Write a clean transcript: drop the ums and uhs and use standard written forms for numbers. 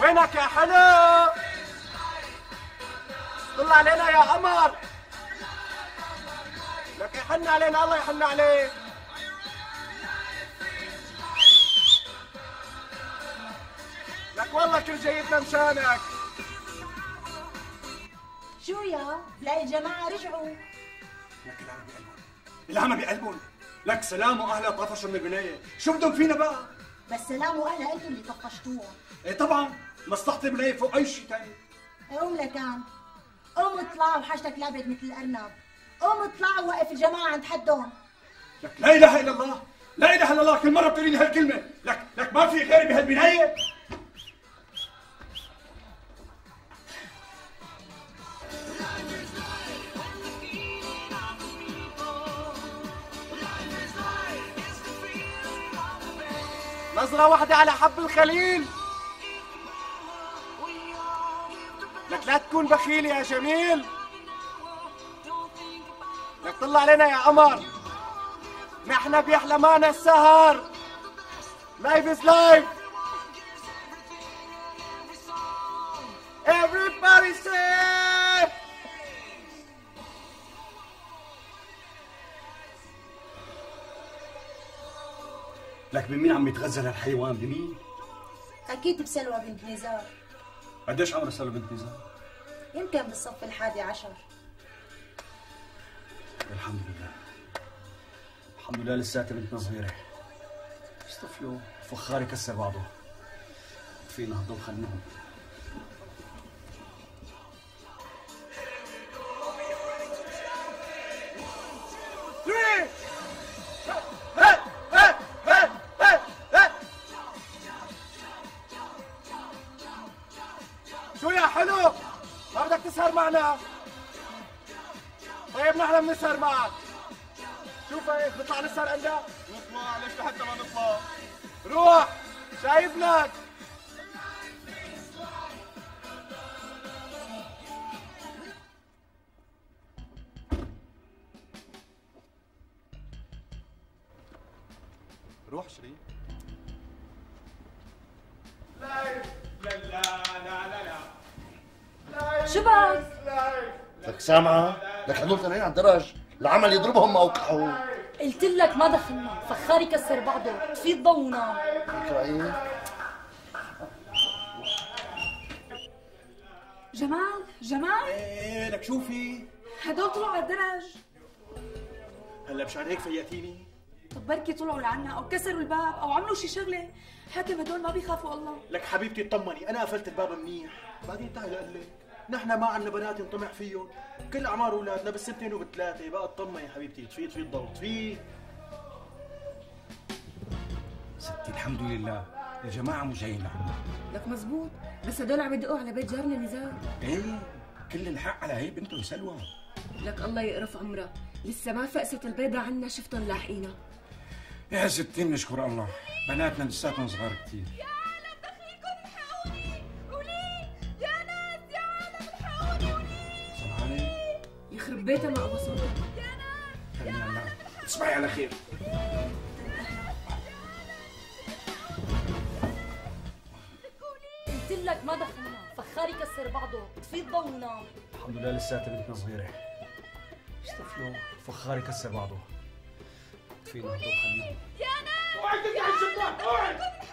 وينك يا حلو؟ طلع علينا يا قمر. لك يحن علينا، الله يحن عليك. لك والله كل جيدنا مشانك. شو يا؟ بلاقي الجماعة رجعوا. لك العمى بقلبهم، العمى بقلبهم. لك سلام واهلها طفشوا من البناية، شو بدهم فينا بقى؟ بس سلام واهلها انتوا اللي طفشتوها. ايه طبعا، مصلحة البناية فوق اي شيء ثاني. قوم لكان، قوم اطلع وحاجتك لابد مثل الارنب. قوم اطلع ووقف الجماعة عند حدهم. لك لا اله الا الله، لا اله الا الله، كل مرة بتقولي لي هالكلمة. لك ما في غيري بهالبناية؟ نظرة واحدة على حب الخليل. لك لا تكون بخيل يا جميل. لك طلع علينا يا قمر، نحن بيحلى معنا السهر. لايف از لايف. Everybody say. لك بمين عم يتغزل هالحيوان؟ بمين؟ اكيد بسلوى بنت نزار. قديش عمر سلوى بنت نزار؟ يمكن بالصف ال11. الحمد لله، الحمد لله لساتها بنتنا صغيرة. اصطفيوا فخار يكسر بعضه. فينا هدول خلنهم. شو يا حلو؟ ما بدك تسهر معنا؟ طيب نحن بنسهر معك. شوف هيك نطلع نسهر عندك؟ نطلع، ليش لحتى ما نطلع؟ روح، شايفنك. روح شريف. لايف. لا لا لا لا لا. شو بك؟ لك سامعة؟ لك هدول طالعين على الدرج، العمل يضربهم ما اوقعوا. قلت لك ما دخلنا، فخار يكسر بعضه، طفي الضو ونام. هيك رأيك؟ جمال ايه لك شوفي، هدول طلعوا على الدرج. هلا مشان هيك فيقتيني؟ طب بركي طلعوا لعنا او كسروا الباب او عملوا شي شغله. حاكم هدول ما بيخافوا الله. لك حبيبتي اطمني، انا قفلت الباب منيح. بعدين تعي لقول لك، نحن ما عندنا بنات نطمع فيهم، كل اعمار اولادنا بالسنتين وبالثلاثه. بقى اطمني يا حبيبتي، طفي الضوء، طفي. ستي الحمد لله الجماعة مو جايين لعنا. لك مزبوط، بس هدول عم يدقوا على بيت جارنا نزار. ايه كل الحق على هي بنته سلوى. لك الله يقرف عمرها، لسه ما فقست البيضة عنا شفتهم لاحقينا. يا ستي نشكر الله، بناتنا لساتهم صغار كثير. يا عالم دخيلكم الحقوني، ولي يا ناس، يا عالم الحقوني ولي. سمعاني؟ يخرب بيتها ما قوى صوتها. يا ناس خليني هلا، تصبحي على خير. قلت لك ما دخلنا، فخار يكسر بعضه، طفي الضو ونام. الحمد لله لساتها بنتنا صغيره. اصطفيوا فخار يكسر بعضه. فينا هدول خليهم. يا ناس، اوعي تفتحي الشباك، اوعي.